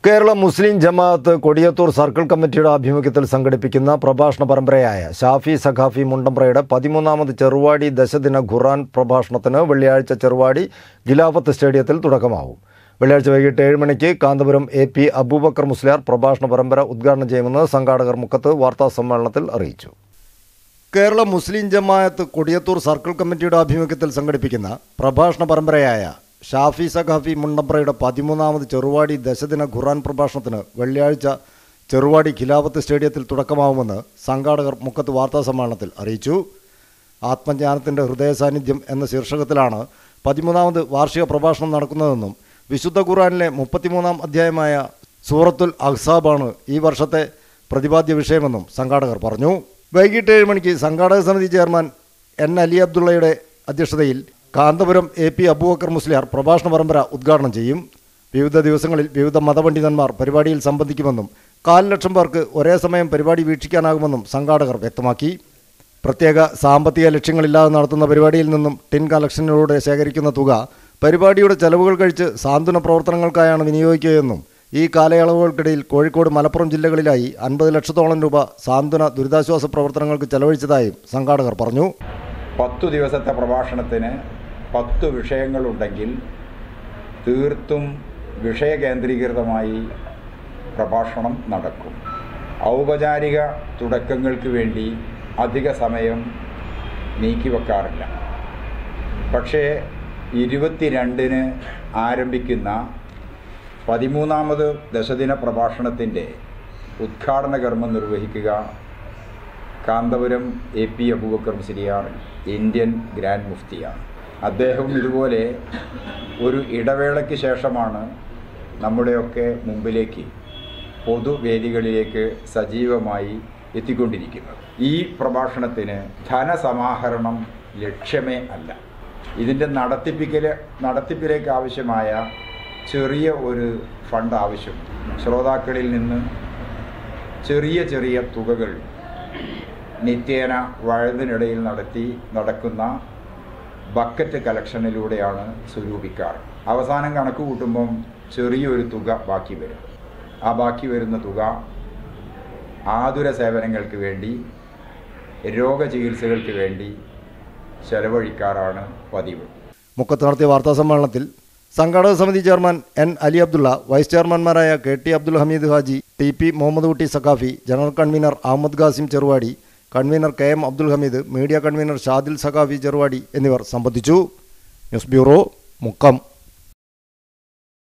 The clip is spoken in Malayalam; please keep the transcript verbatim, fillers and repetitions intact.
കേരള മുസ്ലിം ജമാഅത്ത് കൊടിയത്തൂർ സർക്കിൾ കമ്മിറ്റിയുടെ ആഭിമുഖ്യത്തിൽ സംഘടിപ്പിക്കുന്ന പ്രഭാഷണ പരമ്പരയായ ഷാഫി സഖാഫി മുണ്ടമ്പ്രയുടെ പതിമൂന്നാമത് ചെറുവാടി ദശദിന ഖുർആൻ പ്രഭാഷണത്തിന് വെള്ളിയാഴ്ച ചെറുവാടി ഖിലാഫത്ത് സ്റ്റേഡിയത്തിൽ തുടക്കമാവും. വെള്ളിയാഴ്ച വൈകിട്ട് ഏഴ് മണിക്ക് കാന്തപുരം എ പി അബൂബക്കർ മുസ്ലിയാർ പ്രഭാഷണ പരമ്പര ഉദ്ഘാടനം ചെയ്യുമെന്ന് സംഘാടകർ മുക്കത്ത് വാർത്താസമ്മേളനത്തിൽ അറിയിച്ചു. കേരള മുസ്ലിം ജമാഅത്ത് കൊടിയത്തൂർ സർക്കിൾ കമ്മിറ്റിയുടെ ആഭിമുഖ്യത്തിൽ സംഘടിപ്പിക്കുന്ന പ്രഭാഷണ പരമ്പരയായ ഷാഫി സഖാഫി മുണ്ടമ്പ്രയുടെ പതിമൂന്നാമത് ചെറുവാടി ദശദിന ഖുർആൻ പ്രഭാഷണത്തിന് വെള്ളിയാഴ്ച ചെറുവാടി ഖിലാഫത്ത് സ്റ്റേഡിയത്തിൽ തുടക്കമാവുമെന്ന് സംഘാടകർ മുക്കത്ത് വാർത്താസമ്മേളനത്തിൽ അറിയിച്ചു. ആത്മജ്ഞാനത്തിൻ്റെ ഹൃദയ സാന്നിധ്യം എന്ന ശീർഷകത്തിലാണ് പതിമൂന്നാമത് വാർഷിക പ്രഭാഷണം നടക്കുന്നതെന്നും വിശുദ്ധ ഖുർആനിലെ മുപ്പത്തിമൂന്നാം അധ്യായമായ സൂറത്തുൽ അഹ്സാബാണ് ഈ വർഷത്തെ പ്രതിപാദ്യ വിഷയമെന്നും സംഘാടകർ പറഞ്ഞു. വൈകിട്ട് ഏഴ് മണിക്ക് സംഘാടക സമിതി ചെയർമാൻ എൻ അലി അബ്ദുള്ളയുടെ അധ്യക്ഷതയിൽ കാന്തപുരം എ പി അബൂബക്കർ മുസ്ലിയാർ പ്രഭാഷണ പരമ്പര ഉദ്ഘാടനം ചെയ്യും. വിവിധ ദിവസങ്ങളിൽ വിവിധ മതപണ്ഡിതന്മാർ പരിപാടിയിൽ സംബന്ധിക്കുമെന്നും കാൽ ലക്ഷം പേർക്ക് ഒരേ സമയം പരിപാടി വീക്ഷിക്കാനാകുമെന്നും സംഘാടകർ വ്യക്തമാക്കി. പ്രത്യേക സാമ്പത്തിക ലക്ഷ്യങ്ങളില്ലാതെ നടത്തുന്ന പരിപാടിയിൽ നിന്നും ടിൻ കളക്ഷനിലൂടെ ശേഖരിക്കുന്ന തുക പരിപാടിയുടെ ചെലവുകൾ കഴിച്ച് സാന്ത്വന പ്രവർത്തനങ്ങൾക്കായാണ് വിനിയോഗിക്കുകയെന്നും ഈ കാലയളവുകൾക്കിടയിൽ കോഴിക്കോട് മലപ്പുറം ജില്ലകളിലായി അൻപത് ലക്ഷത്തോളം രൂപ സാന്ത്വന ദുരിതാശ്വാസ പ്രവർത്തനങ്ങൾക്ക് ചെലവഴിച്ചതായും സംഘാടകർ പറഞ്ഞു. പത്തു ദിവസത്തെ പ്രഭാഷണത്തിന് പത്ത് വിഷയങ്ങളുണ്ടെങ്കിൽ തീർത്തും വിഷയകേന്ദ്രീകൃതമായി പ്രഭാഷണം നടക്കും. ഔപചാരിക തുടക്കങ്ങൾക്ക് വേണ്ടി അധിക സമയം നീക്കിവെക്കാറില്ല. പക്ഷേ ഇരുപത്തിരണ്ടിന് ആരംഭിക്കുന്ന പതിമൂന്നാമത് ദശദിന പ്രഭാഷണത്തിൻ്റെ ഉദ്ഘാടന കർമ്മം നിർവഹിക്കുക Kanthapuram A P Abubakar Musliyar Indian grand മുഫ്തിയാണ്. അദ്ദേഹം ഇതുപോലെ ഒരു ഇടവേളയ്ക്ക് ശേഷമാണ് നമ്മുടെയൊക്കെ മുമ്പിലേക്ക് പൊതുവേദികളിലേക്ക് സജീവമായി എത്തിക്കൊണ്ടിരിക്കുന്നത്. ഈ പ്രഭാഷണത്തിന് ധനസമാഹരണം ലക്ഷ്യമേ അല്ല. ഇതിൻ്റെ നടത്തിപ്പിക്കൽ നടത്തിപ്പിലേക്ക് ആവശ്യമായ ചെറിയ ഒരു ഫണ്ട് ആവശ്യമുണ്ട്. ശ്രോതാക്കളിൽ നിന്ന് ചെറിയ ചെറിയ തുകകൾ നിത്യേന വഴുതിനിടയിൽ നടത്തി നടക്കുന്ന ബക്കറ്റ് കളക്ഷനിലൂടെയാണ് സ്വരൂപിക്കാറ്. അവസാനം കണക്ക് കൂട്ടുമ്പം ചെറിയൊരു തുക ബാക്കി വരും. ആ ബാക്കി വരുന്ന തുക ആതുര സേവനങ്ങൾക്ക് വേണ്ടി, രോഗചികിത്സകൾക്ക് വേണ്ടി ചെലവഴിക്കാറാണ് പതിവ്. മുക്കത്ത് നടത്തിയ വാർത്താസമ്മേളനത്തിൽ സംഘാടക സമിതി chairman N Ali Abdulla, vice ചെയർമാൻമാരായ K T Abdul Hameed Haji, T P Muhammad Kutty Saqafi, general convener Ahmed Qasim Cheruvadi, convener K M Abdul Hameed, media convener Shadil Saqafi Cheruvadi എന്നിവർ സംബന്ധിച്ചു. News bureau, Mukkam.